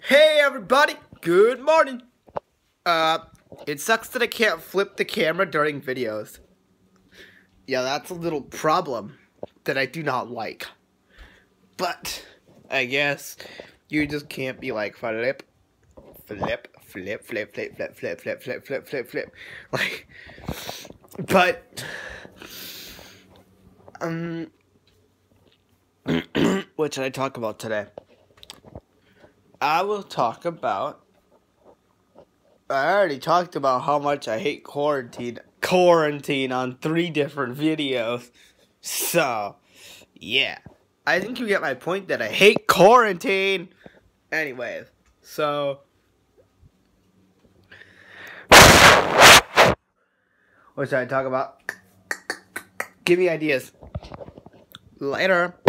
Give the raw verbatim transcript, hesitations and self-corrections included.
Hey everybody, good morning. Uh, it sucks that I can't flip the camera during videos. Yeah, that's a little problem that I do not like. But, I guess, you just can't be like, flip, flip, flip, flip, flip, flip, flip, flip, flip, flip, flip, flip. Like, but, um, what should I talk about today? I will talk about, I already talked about how much I hate quarantine, quarantine on three different videos. So, yeah. I think you get my point that I hate quarantine. Anyways, so. What should I talk about? Give me ideas. Later.